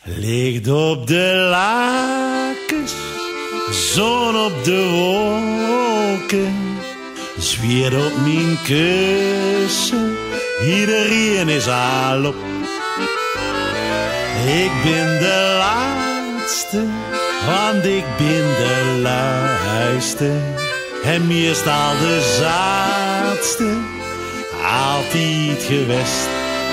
Ligt op de lakens, zon op de wolken, zwiert op mijn kussen, iedereen is al op. Ik ben de laatste, want ik ben de luiste, en meestal de zaadste, altijd geweest.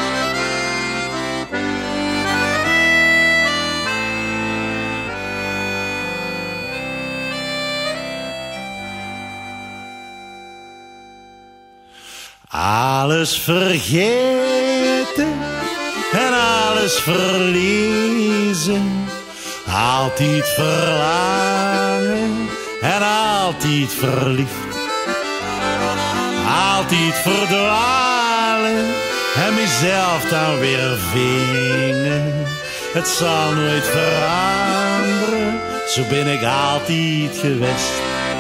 Alles vergeten en alles verliezen, altijd verlangen en altijd verliefd, altijd verdwalen en mezelf dan weer vinden. Het zal nooit veranderen, zo ben ik altijd geweest.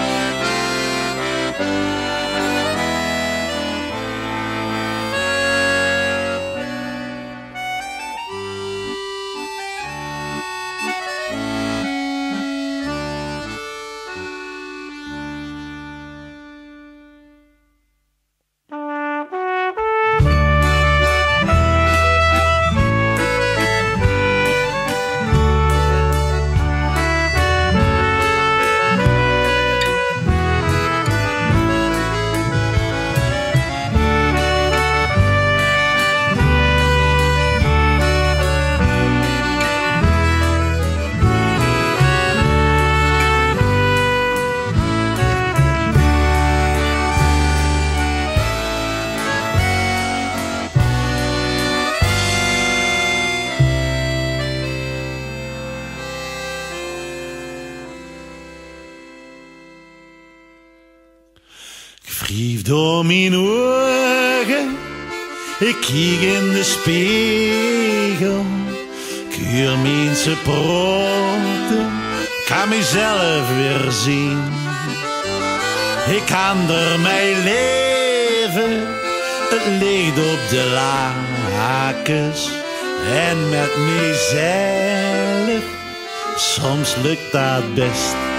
Wrijf door mijn ogen, ik kijk in de spiegel, keur mensen proten, kan mezelf weer zien. Ik kan er mijn leven, het ligt op de lakens, en met mezelf, soms lukt dat best.